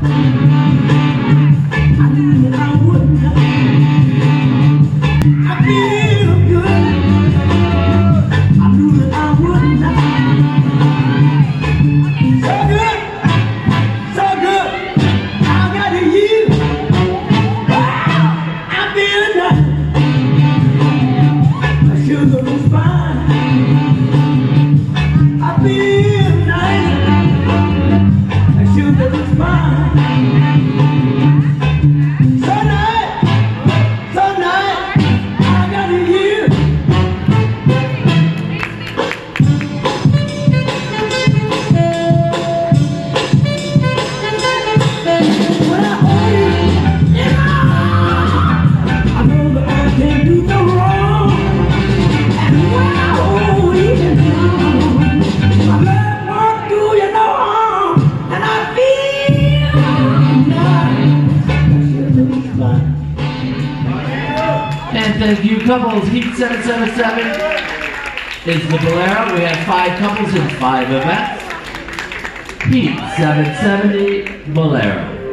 And thank you, couples. Heat 777 is the Bolero. We have 5 couples in 5 events. Heat 770 Bolero.